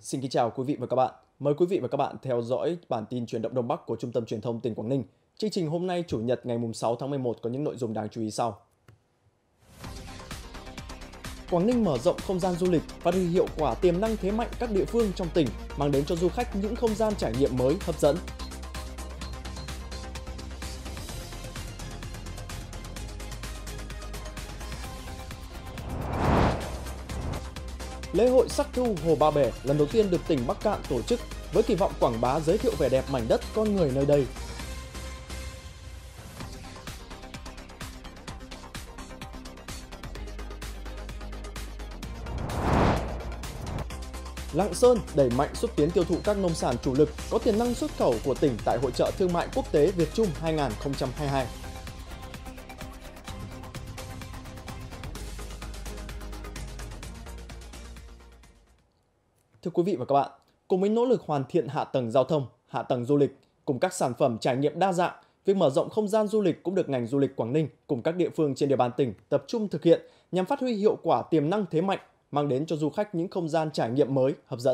Xin kính chào quý vị và các bạn. Mời quý vị và các bạn theo dõi bản tin chuyển động Đông Bắc của Trung tâm Truyền thông tỉnh Quảng Ninh. Chương trình hôm nay Chủ nhật ngày 6 tháng 11 có những nội dung đáng chú ý sau. Quảng Ninh mở rộng không gian du lịch, phát huy hiệu quả tiềm năng thế mạnh các địa phương trong tỉnh, mang đến cho du khách những không gian trải nghiệm mới hấp dẫn. Lễ hội Sắc Thu Hồ Ba Bể lần đầu tiên được tỉnh Bắc Kạn tổ chức với kỳ vọng quảng bá giới thiệu vẻ đẹp mảnh đất con người nơi đây. Lạng Sơn đẩy mạnh xúc tiến tiêu thụ các nông sản chủ lực có tiềm năng xuất khẩu của tỉnh tại Hội chợ Thương mại Quốc tế Việt Trung 2022. Thưa quý vị và các bạn, cùng với nỗ lực hoàn thiện hạ tầng giao thông, hạ tầng du lịch cùng các sản phẩm trải nghiệm đa dạng, việc mở rộng không gian du lịch cũng được ngành du lịch Quảng Ninh cùng các địa phương trên địa bàn tỉnh tập trung thực hiện nhằm phát huy hiệu quả tiềm năng thế mạnh, mang đến cho du khách những không gian trải nghiệm mới hấp dẫn.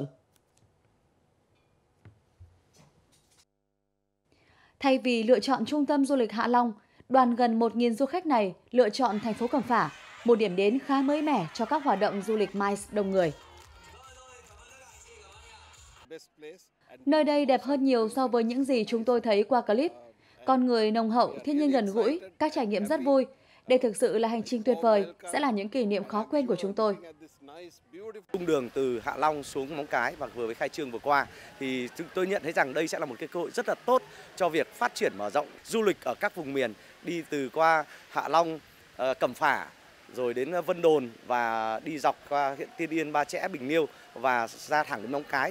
Thay vì lựa chọn trung tâm du lịch Hạ Long, đoàn gần 1.000 du khách này lựa chọn thành phố Cẩm Phả, một điểm đến khá mới mẻ cho các hoạt động du lịch MICE đông người. Nơi đây đẹp hơn nhiều so với những gì chúng tôi thấy qua clip. Con người nồng hậu, thiên nhiên gần gũi, các trải nghiệm rất vui. Đây thực sự là hành trình tuyệt vời, sẽ là những kỷ niệm khó quên của chúng tôi. Cung đường từ Hạ Long xuống Móng Cái và vừa với khai trương vừa qua thì tôi nhận thấy rằng đây sẽ là một cái cơ hội rất là tốt cho việc phát triển mở rộng du lịch ở các vùng miền, đi từ qua Hạ Long, Cẩm Phả rồi đến Vân Đồn và đi dọc qua huyện Tiên Yên, Ba Chẽ, Bình Liêu và ra thẳng đến Móng Cái.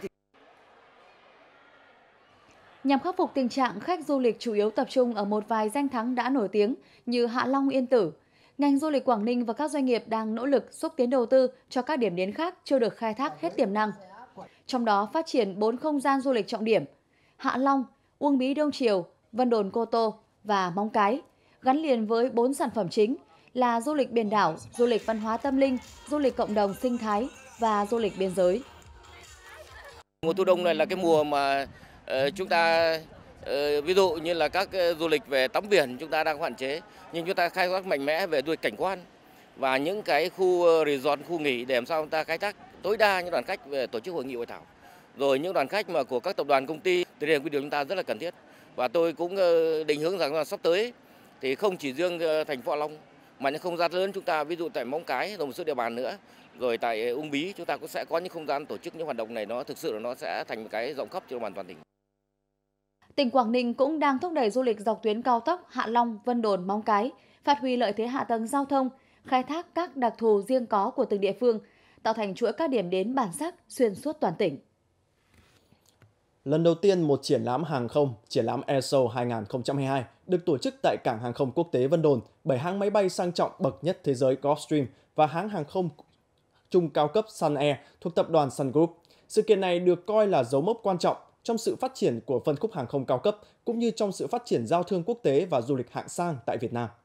Nhằm khắc phục tình trạng khách du lịch chủ yếu tập trung ở một vài danh thắng đã nổi tiếng như Hạ Long, Yên Tử, ngành du lịch Quảng Ninh và các doanh nghiệp đang nỗ lực xúc tiến đầu tư cho các điểm đến khác chưa được khai thác hết tiềm năng. Trong đó phát triển 4 không gian du lịch trọng điểm: Hạ Long, Uông Bí Đông Triều, Vân Đồn Cô Tô và Móng Cái, gắn liền với 4 sản phẩm chính là du lịch biển đảo, du lịch văn hóa tâm linh, du lịch cộng đồng sinh thái và du lịch biên giới. Mùa thu đông này là cái mùa mà chúng ta ví dụ như là các du lịch về tắm biển chúng ta đang hạn chế, nhưng chúng ta khai thác mạnh mẽ về du lịch cảnh quan và những cái khu resort, khu nghỉ để làm sao chúng ta khai thác tối đa những đoàn khách về tổ chức hội nghị hội thảo, rồi những đoàn khách mà của các tập đoàn công ty thì đây là cái điều chúng ta rất là cần thiết. Và tôi cũng định hướng rằng là sắp tới thì không chỉ riêng thành phố Hạ Long mà những không gian lớn chúng ta, ví dụ tại Móng Cái rồi một số địa bàn nữa, rồi tại Uông Bí chúng ta cũng sẽ có những không gian tổ chức những hoạt động này, nó thực sự là nó sẽ thành một cái rộng khắp trên toàn tỉnh. Tỉnh Quảng Ninh cũng đang thúc đẩy du lịch dọc tuyến cao tốc Hạ Long, Vân Đồn, Móng Cái, phát huy lợi thế hạ tầng giao thông, khai thác các đặc thù riêng có của từng địa phương, tạo thành chuỗi các điểm đến bản sắc xuyên suốt toàn tỉnh. Lần đầu tiên một triển lãm hàng không, triển lãm Airshow 2022 được tổ chức tại Cảng hàng không quốc tế Vân Đồn bởi hãng máy bay sang trọng bậc nhất thế giới Gulfstream và hãng hàng không chung cao cấp Sun Air thuộc tập đoàn Sun Group. Sự kiện này được coi là dấu mốc quan trọng trong sự phát triển của phân khúc hàng không cao cấp cũng như trong sự phát triển giao thương quốc tế và du lịch hạng sang tại Việt Nam.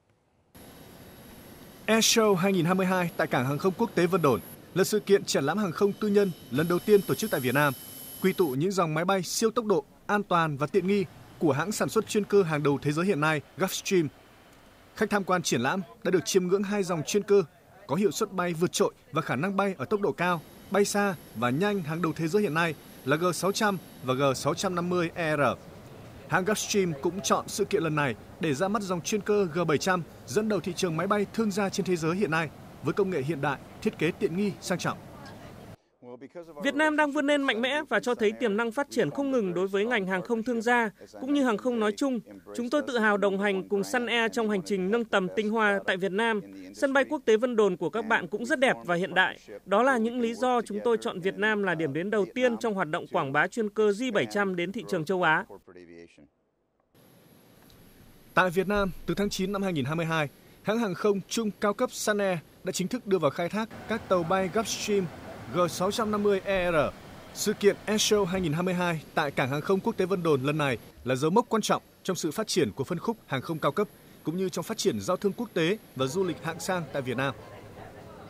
Airshow 2022 tại Cảng hàng không quốc tế Vân Đồn là sự kiện triển lãm hàng không tư nhân lần đầu tiên tổ chức tại Việt Nam, quy tụ những dòng máy bay siêu tốc độ, an toàn và tiện nghi của hãng sản xuất chuyên cơ hàng đầu thế giới hiện nay Gulfstream. Khách tham quan triển lãm đã được chiêm ngưỡng hai dòng chuyên cơ có hiệu suất bay vượt trội và khả năng bay ở tốc độ cao, bay xa và nhanh hàng đầu thế giới hiện nay là G600 và G650ER. Hãng Gulfstream cũng chọn sự kiện lần này để ra mắt dòng chuyên cơ G700 dẫn đầu thị trường máy bay thương gia trên thế giới hiện nay với công nghệ hiện đại, thiết kế tiện nghi, sang trọng. Việt Nam đang vươn lên mạnh mẽ và cho thấy tiềm năng phát triển không ngừng đối với ngành hàng không thương gia cũng như hàng không nói chung. Chúng tôi tự hào đồng hành cùng Sun Air trong hành trình nâng tầm tinh hoa tại Việt Nam. Sân bay quốc tế Vân Đồn của các bạn cũng rất đẹp và hiện đại. Đó là những lý do chúng tôi chọn Việt Nam là điểm đến đầu tiên trong hoạt động quảng bá chuyên cơ J700 đến thị trường châu Á. Tại Việt Nam, từ tháng 9 năm 2022, hãng hàng không chung cao cấp Sun Air đã chính thức đưa vào khai thác các tàu bay Gulfstream G650ER. Sự kiện Airshow 2022 tại Cảng hàng không quốc tế Vân Đồn lần này là dấu mốc quan trọng trong sự phát triển của phân khúc hàng không cao cấp cũng như trong phát triển giao thương quốc tế và du lịch hạng sang tại Việt Nam.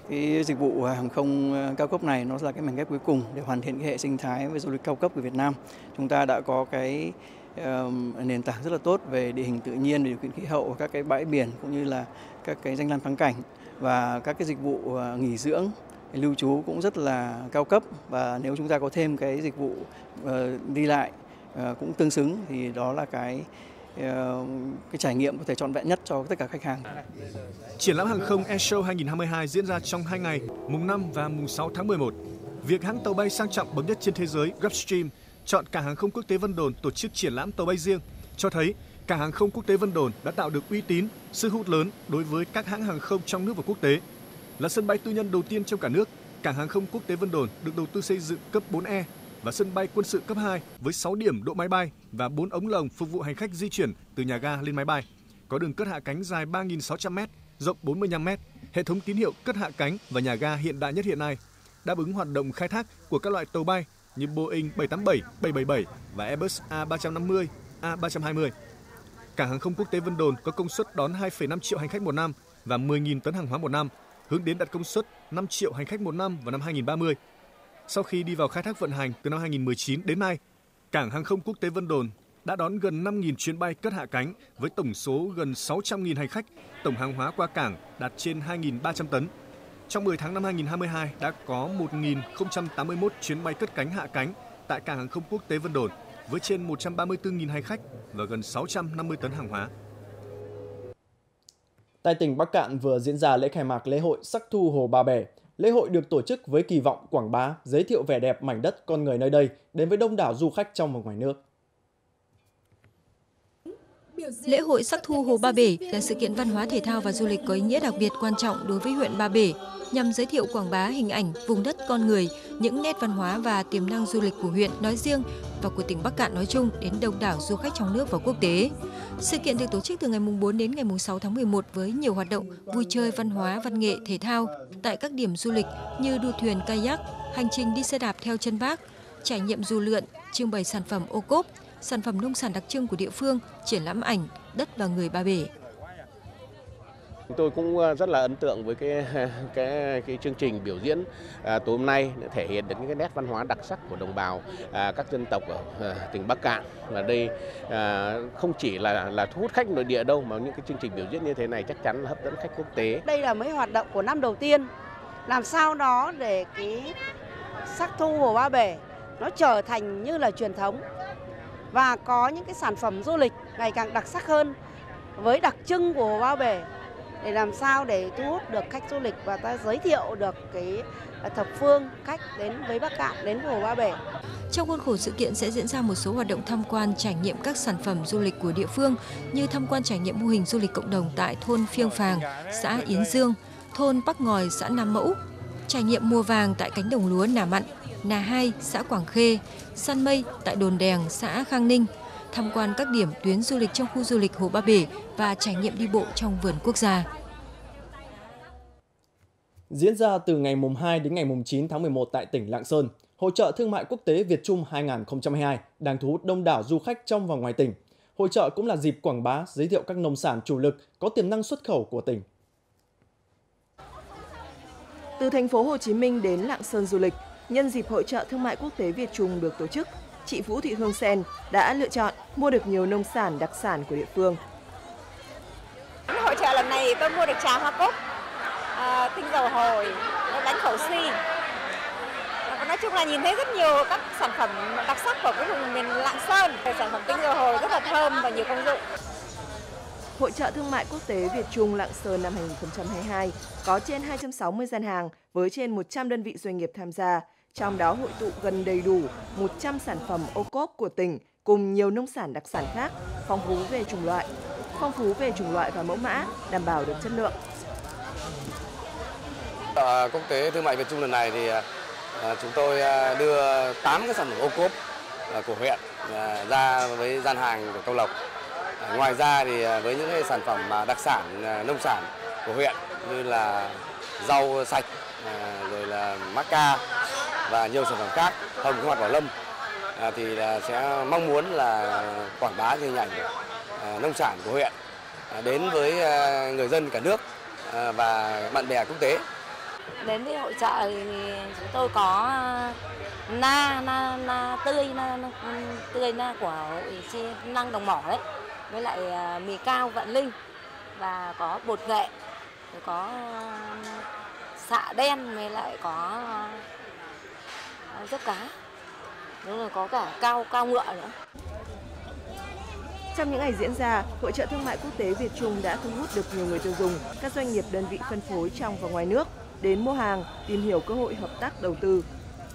Cái dịch vụ hàng không cao cấp này nó là cái mảnh ghép cuối cùng để hoàn thiện cái hệ sinh thái về du lịch cao cấp của Việt Nam. Chúng ta đã có cái nền tảng rất là tốt về địa hình tự nhiên, về điều kiện khí hậu, các cái bãi biển cũng như là các cái danh lam thắng cảnh và các cái dịch vụ nghỉ dưỡng, lưu trú cũng rất là cao cấp, và nếu chúng ta có thêm cái dịch vụ đi lại cũng tương xứng thì đó là cái trải nghiệm có thể trọn vẹn nhất cho tất cả khách hàng. Triển lãm hàng không Airshow 2022 diễn ra trong 2 ngày, mùng 5 và mùng 6 tháng 11. Việc hãng tàu bay sang trọng bậc nhất trên thế giới Gulfstream chọn cảng hàng không quốc tế Vân Đồn tổ chức triển lãm tàu bay riêng cho thấy cảng hàng không quốc tế Vân Đồn đã tạo được uy tín, sức hút lớn đối với các hãng hàng không trong nước và quốc tế. Là sân bay tư nhân đầu tiên trong cả nước, cảng hàng không quốc tế Vân Đồn được đầu tư xây dựng cấp 4E và sân bay quân sự cấp 2 với 6 điểm đỗ máy bay và 4 ống lồng phục vụ hành khách di chuyển từ nhà ga lên máy bay. Có đường cất hạ cánh dài 3.600m, rộng 45m, hệ thống tín hiệu cất hạ cánh và nhà ga hiện đại nhất hiện nay, đáp ứng hoạt động khai thác của các loại tàu bay như Boeing 787, 777 và Airbus A350, A320. Cảng hàng không quốc tế Vân Đồn có công suất đón 2,5 triệu hành khách một năm và 10.000 tấn hàng hóa một năm, hướng đến đạt công suất 5 triệu hành khách một năm vào năm 2030. Sau khi đi vào khai thác vận hành từ năm 2019 đến nay, cảng hàng không quốc tế Vân Đồn đã đón gần 5.000 chuyến bay cất hạ cánh với tổng số gần 600.000 hành khách, tổng hàng hóa qua cảng đạt trên 2.300 tấn. Trong 10 tháng năm 2022 đã có 1.081 chuyến bay cất cánh hạ cánh tại cảng hàng không quốc tế Vân Đồn với trên 134.000 hành khách và gần 650 tấn hàng hóa. Tại tỉnh Bắc Kạn vừa diễn ra lễ khai mạc lễ hội Sắc Thu Hồ Ba Bể. Lễ hội được tổ chức với kỳ vọng quảng bá, giới thiệu vẻ đẹp mảnh đất con người nơi đây đến với đông đảo du khách trong và ngoài nước. Lễ hội Sắc Thu Hồ Ba Bể là sự kiện văn hóa thể thao và du lịch có ý nghĩa đặc biệt quan trọng đối với huyện Ba Bể, nhằm giới thiệu quảng bá hình ảnh vùng đất con người, những nét văn hóa và tiềm năng du lịch của huyện nói riêng và của tỉnh Bắc Kạn nói chung đến đông đảo du khách trong nước và quốc tế. Sự kiện được tổ chức từ ngày 4 đến ngày 6 tháng 11 với nhiều hoạt động vui chơi văn hóa, văn nghệ, thể thao tại các điểm du lịch như đua thuyền kayak, hành trình đi xe đạp theo chân Bác, trải nghiệm dù lượn, trưng bày sản phẩm ô cốp, sản phẩm nông sản đặc trưng của địa phương, triển lãm ảnh, đất và người Ba Bể. Tôi cũng rất là ấn tượng với cái chương trình biểu diễn tối hôm nay để thể hiện được những cái nét văn hóa đặc sắc của đồng bào các dân tộc ở tỉnh Bắc Kạn. Và đây không chỉ là thu hút khách nội địa đâu, mà những cái chương trình biểu diễn như thế này chắc chắn là hấp dẫn khách quốc tế. Đây là mấy hoạt động của năm đầu tiên, làm sao đó để cái Sắc Thu Hồ Ba Bể nó trở thành như là truyền thống và có những cái sản phẩm du lịch ngày càng đặc sắc hơn với đặc trưng của Hồ Ba Bể, để làm sao để thu hút được khách du lịch và ta giới thiệu được cái thập phương khách đến với Bắc Kạn, đến Hồ Ba Bể. Trong khuôn khổ sự kiện sẽ diễn ra một số hoạt động tham quan trải nghiệm các sản phẩm du lịch của địa phương như tham quan trải nghiệm mô hình du lịch cộng đồng tại thôn Phiêng Phàng, xã Yến Dương, thôn Bắc Ngòi, xã Nam Mẫu, trải nghiệm mùa vàng tại cánh đồng lúa Nà Mặn, Nà Hai, xã Quảng Khê, săn mây tại đồn Đèng, xã Khang Ninh, tham quan các điểm tuyến du lịch trong khu du lịch Hồ Ba Bể và trải nghiệm đi bộ trong vườn quốc gia. Diễn ra từ ngày 2 đến ngày 9 tháng 11 tại tỉnh Lạng Sơn, Hội chợ Thương mại Quốc tế Việt Trung 2022 đang thu hút đông đảo du khách trong và ngoài tỉnh. Hội chợ cũng là dịp quảng bá, giới thiệu các nông sản chủ lực có tiềm năng xuất khẩu của tỉnh. Từ thành phố Hồ Chí Minh đến Lạng Sơn du lịch, nhân dịp Hội chợ Thương mại Quốc tế Việt Trung được tổ chức, chị Vũ Thị Hương Sen đã lựa chọn mua được nhiều nông sản đặc sản của địa phương. Hội chợ lần này tôi mua được trà hoa cúc, tinh dầu hồi, bánh khẩu xi. Nói chung là nhìn thấy rất nhiều các sản phẩm đặc sắc của cái vùng miền Lạng Sơn. Sản phẩm tinh dầu hồi rất là thơm và nhiều công dụng. Hội chợ Thương mại Quốc tế Việt Trung Lạng Sơn năm 2022 có trên 260 gian hàng với trên 100 đơn vị doanh nghiệp tham gia. Trong đó hội tụ gần đầy đủ 100 sản phẩm ô cốp của tỉnh cùng nhiều nông sản đặc sản khác, phong phú về chủng loại và mẫu mã, đảm bảo được chất lượng. Quốc tế Thương mại Việt Trung lần này thì chúng tôi đưa 8 cái sản phẩm ô cốp của huyện ra với gian hàng của Câu Lộc. Ngoài ra thì với những cái sản phẩm đặc sản nông sản của huyện như là rau sạch, rồi là mắc ca và nhiều sản phẩm khác, hồng cái mặt bảo lâm, thì sẽ mong muốn là quảng bá hình ảnh nông sản của huyện đến với người dân cả nước và bạn bè quốc tế. Đến với hội chợ thì chúng tôi có na tươi của hội chi năng Đồng Mỏ đấy, với lại mì cao Vạn Linh, và có bột nghệ, rồi có xạ đen, với lại có ruốc cá, rồi có cả cao ngựa nữa. Trong những ngày diễn ra, Hội chợ Thương mại Quốc tế Việt Trung đã thu hút được nhiều người tiêu dùng, các doanh nghiệp đơn vị phân phối trong và ngoài nước đến mua hàng, tìm hiểu cơ hội hợp tác đầu tư.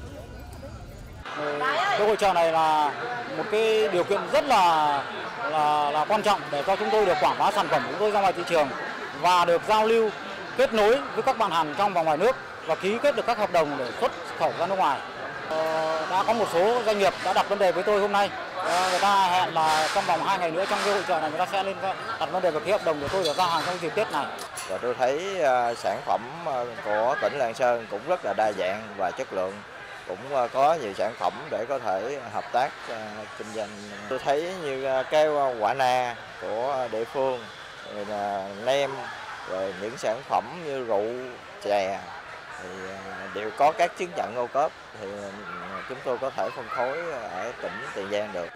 Cái hội chợ này là một cái điều kiện rất là quan trọng để cho chúng tôi được quảng bá sản phẩm của chúng tôi ra ngoài thị trường và được giao lưu, kết nối với các bạn hàng trong và ngoài nước và ký kết được các hợp đồng để xuất khẩu ra nước ngoài. Đã có một số doanh nghiệp đã đặt vấn đề với tôi hôm nay. Người ta hẹn là trong vòng 2 ngày nữa trong cái hội chợ này người ta sẽ lên đặt vấn đề về ký hợp đồng của tôi để giao hàng trong dịp Tết này. Và tôi thấy sản phẩm của tỉnh Lạng Sơn cũng rất là đa dạng và chất lượng, cũng có nhiều sản phẩm để có thể hợp tác kinh doanh. Tôi thấy như keo quả na của địa phương, rồi là nem, rồi những sản phẩm như rượu, chè thì đều có các chứng nhận ô cốp, thì chúng tôi có thể phân phối ở tỉnh Tiền Giang được.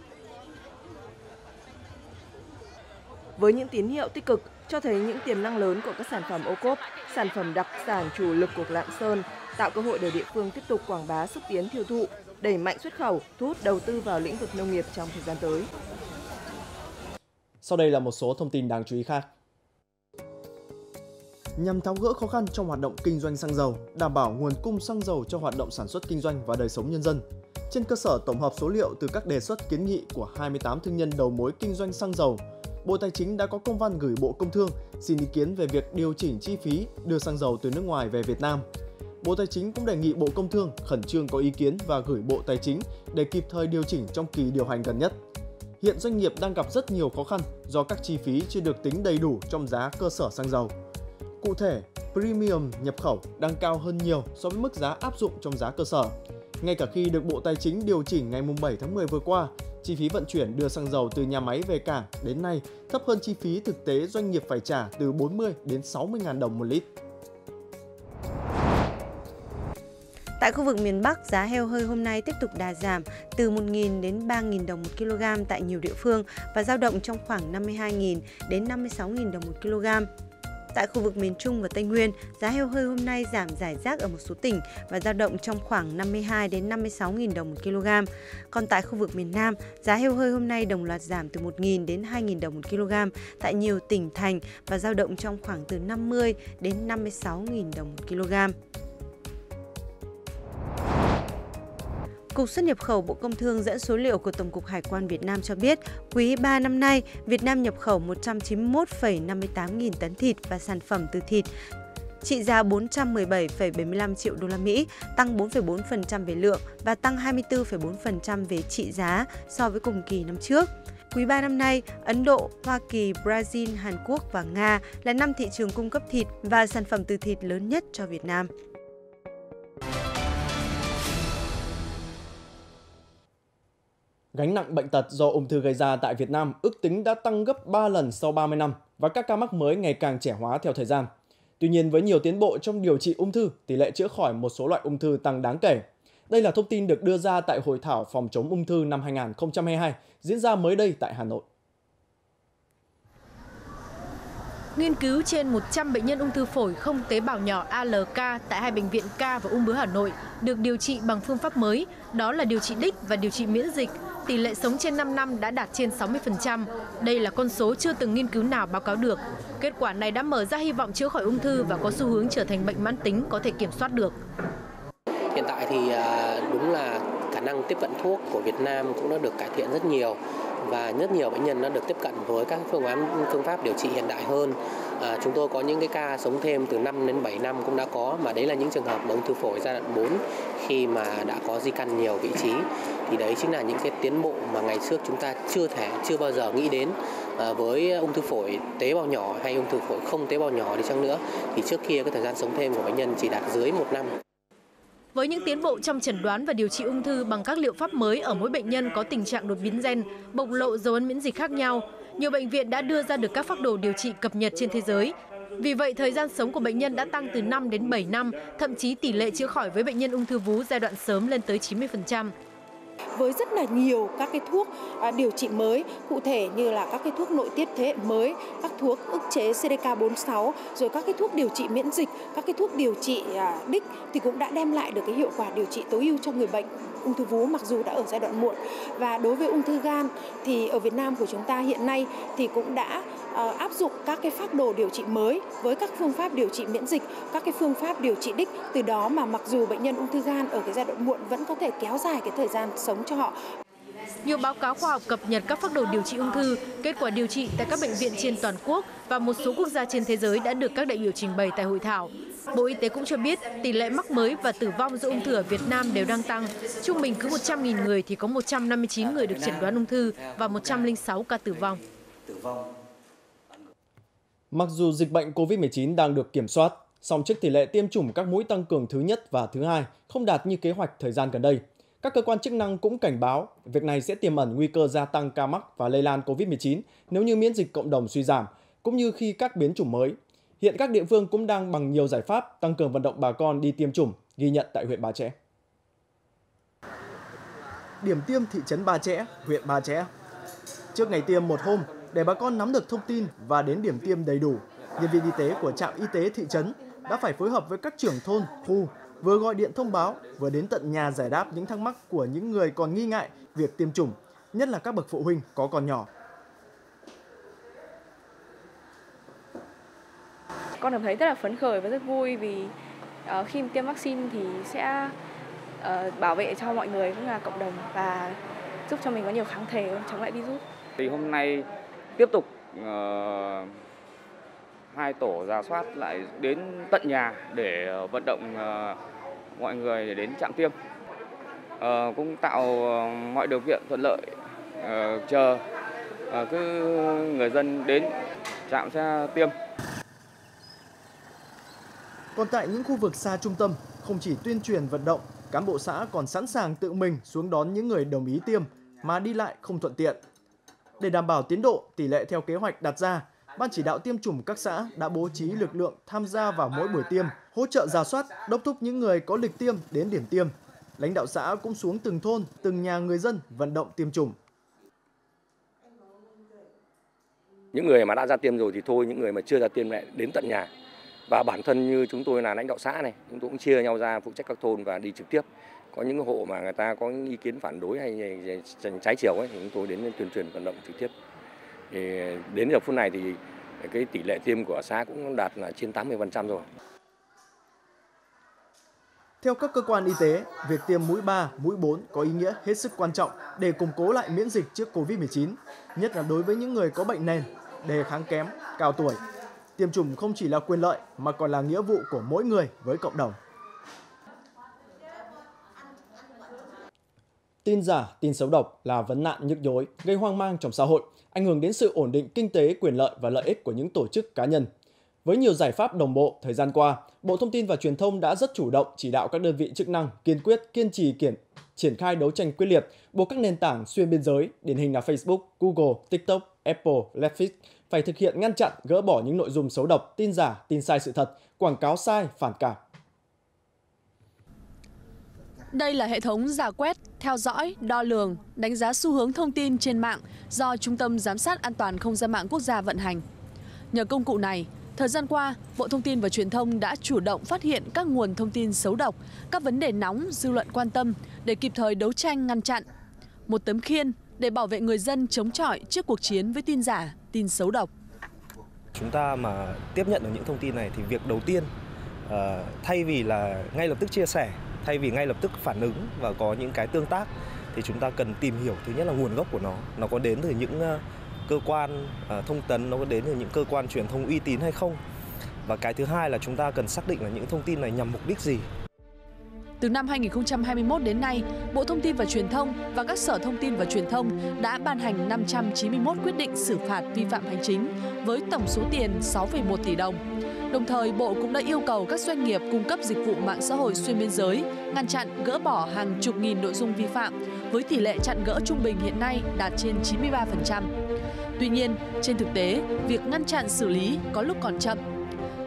Với những tín hiệu tích cực cho thấy những tiềm năng lớn của các sản phẩm ô cốp, sản phẩm đặc sản chủ lực của Lạng Sơn, tạo cơ hội để địa phương tiếp tục quảng bá, xúc tiến tiêu thụ, đẩy mạnh xuất khẩu, thu hút đầu tư vào lĩnh vực nông nghiệp trong thời gian tới. Sau đây là một số thông tin đáng chú ý khác. Nhằm tháo gỡ khó khăn trong hoạt động kinh doanh xăng dầu, đảm bảo nguồn cung xăng dầu cho hoạt động sản xuất kinh doanh và đời sống nhân dân, trên cơ sở tổng hợp số liệu từ các đề xuất kiến nghị của 28 thương nhân đầu mối kinh doanh xăng dầu, Bộ Tài chính đã có công văn gửi Bộ Công Thương xin ý kiến về việc điều chỉnh chi phí đưa xăng dầu từ nước ngoài về Việt Nam. Bộ Tài chính cũng đề nghị Bộ Công Thương khẩn trương có ý kiến và gửi Bộ Tài chính để kịp thời điều chỉnh trong kỳ điều hành gần nhất. Hiện doanh nghiệp đang gặp rất nhiều khó khăn do các chi phí chưa được tính đầy đủ trong giá cơ sở xăng dầu. Cụ thể, premium nhập khẩu đang cao hơn nhiều so với mức giá áp dụng trong giá cơ sở. Ngay cả khi được Bộ Tài chính điều chỉnh ngày 7 tháng 10 vừa qua, chi phí vận chuyển đưa xăng dầu từ nhà máy về cảng đến nay thấp hơn chi phí thực tế doanh nghiệp phải trả từ 40 đến 60.000 đồng một lít. Tại khu vực miền Bắc, giá heo hơi hôm nay tiếp tục đà giảm từ 1.000 đến 3.000 đồng một kg tại nhiều địa phương và dao động trong khoảng 52.000 đến 56.000 đồng một kg. Tại khu vực miền Trung và Tây Nguyên, giá heo hơi hôm nay giảm rải rác ở một số tỉnh và dao động trong khoảng 52 đến 56.000 đồng một kg. Còn tại khu vực miền Nam, giá heo hơi hôm nay đồng loạt giảm từ 1.000 đến 2.000 đồng một kg tại nhiều tỉnh thành và dao động trong khoảng từ 50 đến 56.000 đồng một kg. Cục xuất nhập khẩu Bộ Công Thương dẫn số liệu của Tổng cục Hải quan Việt Nam cho biết, quý 3 năm nay, Việt Nam nhập khẩu 191,58 nghìn tấn thịt và sản phẩm từ thịt, trị giá 417,75 triệu đô la Mỹ, tăng 4,4% về lượng và tăng 24,4% về trị giá so với cùng kỳ năm trước. Quý 3 năm nay, Ấn Độ, Hoa Kỳ, Brazil, Hàn Quốc và Nga là 5 thị trường cung cấp thịt và sản phẩm từ thịt lớn nhất cho Việt Nam. Gánh nặng bệnh tật do ung thư gây ra tại Việt Nam ước tính đã tăng gấp 3 lần sau 30 năm và các ca mắc mới ngày càng trẻ hóa theo thời gian. Tuy nhiên, với nhiều tiến bộ trong điều trị ung thư, tỷ lệ chữa khỏi một số loại ung thư tăng đáng kể. Đây là thông tin được đưa ra tại Hội thảo phòng chống ung thư năm 2022 diễn ra mới đây tại Hà Nội. Nghiên cứu trên 100 bệnh nhân ung thư phổi không tế bào nhỏ ALK tại 2 bệnh viện K và Ung bướu Hà Nội được điều trị bằng phương pháp mới, đó là điều trị đích và điều trị miễn dịch. Tỷ lệ sống trên 5 năm đã đạt trên 60%. Đây là con số chưa từng nghiên cứu nào báo cáo được. Kết quả này đã mở ra hy vọng chữa khỏi ung thư và có xu hướng trở thành bệnh mãn tính có thể kiểm soát được. Hiện tại thì đúng là khả năng tiếp cận thuốc của Việt Nam cũng đã được cải thiện rất nhiều và rất nhiều bệnh nhân đã được tiếp cận với các phương pháp điều trị hiện đại hơn. Chúng tôi có những cái ca sống thêm từ 5 đến 7 năm cũng đã có, mà đấy là những trường hợp ung thư phổi giai đoạn 4 khi mà đã có di căn nhiều vị trí. Thì đấy chính là những cái tiến bộ mà ngày trước chúng ta chưa bao giờ nghĩ đến. Với ung thư phổi tế bào nhỏ hay ung thư phổi không tế bào nhỏ đi chăng nữa thì trước kia cái thời gian sống thêm của bệnh nhân chỉ đạt dưới 1 năm. Với những tiến bộ trong chẩn đoán và điều trị ung thư bằng các liệu pháp mới ở mỗi bệnh nhân có tình trạng đột biến gen, bộc lộ dấu ấn miễn dịch khác nhau, nhiều bệnh viện đã đưa ra được các phác đồ điều trị cập nhật trên thế giới. Vì vậy, thời gian sống của bệnh nhân đã tăng từ 5 đến 7 năm, thậm chí tỷ lệ chữa khỏi với bệnh nhân ung thư vú giai đoạn sớm lên tới 90%. Với rất là nhiều các cái thuốc điều trị mới, cụ thể như là các cái thuốc nội tiết thế hệ mới, các thuốc ức chế CDK4/6, rồi các cái thuốc điều trị miễn dịch, các cái thuốc điều trị đích thì cũng đã đem lại được cái hiệu quả điều trị tối ưu cho người bệnh ung thư vú mặc dù đã ở giai đoạn muộn. Và đối với ung thư gan thì ở Việt Nam của chúng ta hiện nay thì cũng đã áp dụng các cái phác đồ điều trị mới với các phương pháp điều trị miễn dịch, các cái phương pháp điều trị đích. Từ đó mà mặc dù bệnh nhân ung thư gan ở cái giai đoạn muộn vẫn có thể kéo dài cái thời gian sống cho họ. Nhiều báo cáo khoa học cập nhật các phác đồ điều trị ung thư, kết quả điều trị tại các bệnh viện trên toàn quốc và một số quốc gia trên thế giới đã được các đại biểu trình bày tại hội thảo. Bộ Y tế cũng cho biết tỷ lệ mắc mới và tử vong do ung thư ở Việt Nam đều đang tăng. Trung bình cứ 100.000 người thì có 159 người được chẩn đoán ung thư và 106 ca tử vong. Mặc dù dịch bệnh COVID-19 đang được kiểm soát, song trước tỷ lệ tiêm chủng các mũi tăng cường thứ nhất và thứ hai không đạt như kế hoạch thời gian gần đây, các cơ quan chức năng cũng cảnh báo việc này sẽ tiềm ẩn nguy cơ gia tăng ca mắc và lây lan COVID-19 nếu như miễn dịch cộng đồng suy giảm, cũng như khi các biến chủng mới. Hiện các địa phương cũng đang bằng nhiều giải pháp tăng cường vận động bà con đi tiêm chủng, ghi nhận tại huyện Ba Chẽ. Điểm tiêm thị trấn Ba Chẽ, huyện Ba Chẽ. Trước ngày tiêm một hôm, để bà con nắm được thông tin và đến điểm tiêm đầy đủ, nhân viên y tế của trạm y tế thị trấn đã phải phối hợp với các trưởng thôn, khu, vừa gọi điện thông báo, vừa đến tận nhà giải đáp những thắc mắc của những người còn nghi ngại việc tiêm chủng, nhất là các bậc phụ huynh có con nhỏ. Con cảm thấy rất là phấn khởi và rất vui vì khi tiêm vaccine thì sẽ bảo vệ cho mọi người cũng là cộng đồng và giúp cho mình có nhiều kháng thể chống lại virus. Thì hôm nay tiếp tục 2 tổ rà soát lại đến tận nhà để vận động mọi người để đến trạm tiêm. Cũng tạo mọi điều kiện thuận lợi, chờ cứ người dân đến trạm sẽ tiêm. Còn tại những khu vực xa trung tâm, không chỉ tuyên truyền vận động, cán bộ xã còn sẵn sàng tự mình xuống đón những người đồng ý tiêm mà đi lại không thuận tiện. Để đảm bảo tiến độ, tỷ lệ theo kế hoạch đặt ra, Ban chỉ đạo tiêm chủng các xã đã bố trí lực lượng tham gia vào mỗi buổi tiêm, hỗ trợ rà soát, đốc thúc những người có lịch tiêm đến điểm tiêm. Lãnh đạo xã cũng xuống từng thôn, từng nhà người dân vận động tiêm chủng. Những người mà đã ra tiêm rồi thì thôi, những người mà chưa ra tiêm lại đến tận nhà. Và bản thân như chúng tôi là lãnh đạo xã này, chúng tôi cũng chia nhau ra phụ trách các thôn và đi trực tiếp. Có những hộ mà người ta có những ý kiến phản đối hay trái chiều ấy, thì chúng tôi đến tuyên truyền vận động trực tiếp. Thì đến giờ phút này thì cái tỷ lệ tiêm của xã cũng đạt là trên 80% rồi. Theo các cơ quan y tế, việc tiêm mũi 3, mũi 4 có ý nghĩa hết sức quan trọng để củng cố lại miễn dịch trước COVID-19, nhất là đối với những người có bệnh nền, đề kháng kém, cao tuổi. Tiêm chủng không chỉ là quyền lợi mà còn là nghĩa vụ của mỗi người với cộng đồng. Tin giả, tin xấu độc là vấn nạn nhức nhối, gây hoang mang trong xã hội, ảnh hưởng đến sự ổn định kinh tế, quyền lợi và lợi ích của những tổ chức cá nhân. Với nhiều giải pháp đồng bộ, thời gian qua, Bộ Thông tin và Truyền thông đã rất chủ động chỉ đạo các đơn vị chức năng kiên quyết, kiên trì triển khai đấu tranh quyết liệt, buộc các nền tảng xuyên biên giới, điển hình là Facebook, Google, TikTok, Apple, Netflix, phải thực hiện ngăn chặn, gỡ bỏ những nội dung xấu độc, tin giả, tin sai sự thật, quảng cáo sai, phản cảm. Đây là hệ thống rà quét, theo dõi, đo lường, đánh giá xu hướng thông tin trên mạng do Trung tâm Giám sát An toàn Không gian mạng quốc gia vận hành. Nhờ công cụ này, thời gian qua, Bộ Thông tin và Truyền thông đã chủ động phát hiện các nguồn thông tin xấu độc, các vấn đề nóng dư luận quan tâm để kịp thời đấu tranh ngăn chặn. Một tấm khiên để bảo vệ người dân chống chọi trước cuộc chiến với tin giả, tin xấu độc. Chúng ta mà tiếp nhận được những thông tin này thì việc đầu tiên, thay vì là ngay lập tức chia sẻ, thay vì ngay lập tức phản ứng và có những cái tương tác, thì chúng ta cần tìm hiểu thứ nhất là nguồn gốc của nó có đến từ những cơ quan thông tấn, nó có đến từ những cơ quan truyền thông uy tín hay không. Và cái thứ hai là chúng ta cần xác định là những thông tin này nhằm mục đích gì. Từ năm 2021 đến nay, Bộ Thông tin và Truyền thông và các Sở Thông tin và Truyền thông đã ban hành 591 quyết định xử phạt vi phạm hành chính với tổng số tiền 6,1 tỷ đồng. Đồng thời, Bộ cũng đã yêu cầu các doanh nghiệp cung cấp dịch vụ mạng xã hội xuyên biên giới ngăn chặn, gỡ bỏ hàng chục nghìn nội dung vi phạm với tỷ lệ chặn gỡ trung bình hiện nay đạt trên 93%. Tuy nhiên, trên thực tế, việc ngăn chặn xử lý có lúc còn chậm.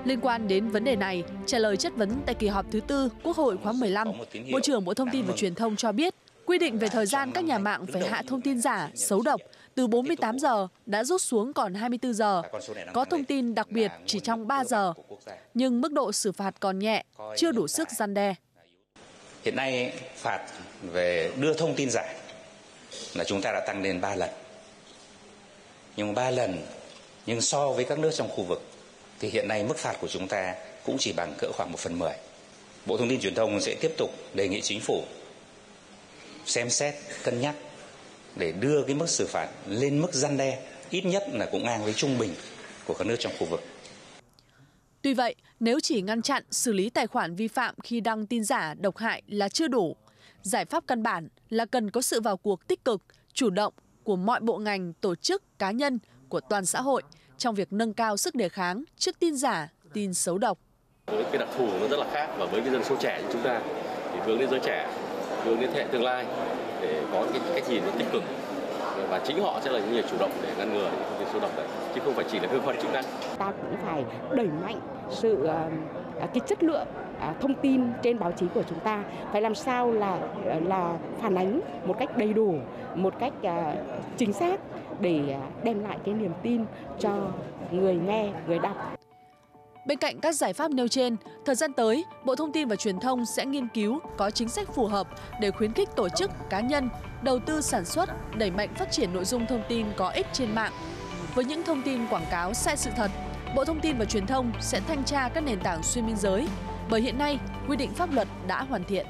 Liên quan đến vấn đề này, trả lời chất vấn tại kỳ họp thứ 4 Quốc hội khóa 15, Bộ trưởng Bộ Thông tin và Truyền thông cho biết, quy định về thời gian các nhà mạng phải hạ thông tin giả, xấu độc từ 48 giờ đã rút xuống còn 24 giờ, có thông tin đặc biệt chỉ trong 3 giờ, nhưng mức độ xử phạt còn nhẹ, chưa đủ sức răn đe. Hiện nay phạt về đưa thông tin giả là chúng ta đã tăng lên 3 lần. Nhưng 3 lần, nhưng so với các nước trong khu vực thì hiện nay mức phạt của chúng ta cũng chỉ bằng cỡ khoảng 1/10. Bộ Thông tin Truyền thông sẽ tiếp tục đề nghị Chính phủ xem xét, cân nhắc để đưa cái mức xử phạt lên mức răn đe, ít nhất là cũng ngang với trung bình của các nước trong khu vực. Tuy vậy, nếu chỉ ngăn chặn xử lý tài khoản vi phạm khi đăng tin giả độc hại là chưa đủ. Giải pháp căn bản là cần có sự vào cuộc tích cực, chủ động của mọi bộ ngành, tổ chức, cá nhân, của toàn xã hội trong việc nâng cao sức đề kháng trước tin giả, tin xấu độc. Với cái đặc thù nó rất là khác và với cái dân số trẻ như chúng ta thì hướng đến giới trẻ, hướng đến thế hệ tương lai để có cái cách nhìn nó tích cực và chính họ sẽ là những người chủ động để ngăn ngừa những cái số độc đấy, chứ không phải chỉ là cơ quan chức năng. Ta cũng phải đẩy mạnh sự cái chất lượng thông tin trên báo chí của chúng ta, phải làm sao là phản ánh một cách đầy đủ, một cách chính xác để đem lại cái niềm tin cho người nghe, người đọc. Bên cạnh các giải pháp nêu trên, thời gian tới, Bộ Thông tin và Truyền thông sẽ nghiên cứu có chính sách phù hợp để khuyến khích tổ chức, cá nhân đầu tư sản xuất, đẩy mạnh phát triển nội dung thông tin có ích trên mạng. Với những thông tin quảng cáo sai sự thật, Bộ Thông tin và Truyền thông sẽ thanh tra các nền tảng xuyên biên giới, bởi hiện nay quy định pháp luật đã hoàn thiện.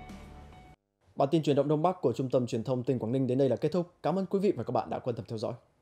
Bản tin truyền động Đông Bắc của Trung tâm Truyền thông tỉnh Quảng Ninh đến đây là kết thúc. Cảm ơn quý vị và các bạn đã quan tâm theo dõi.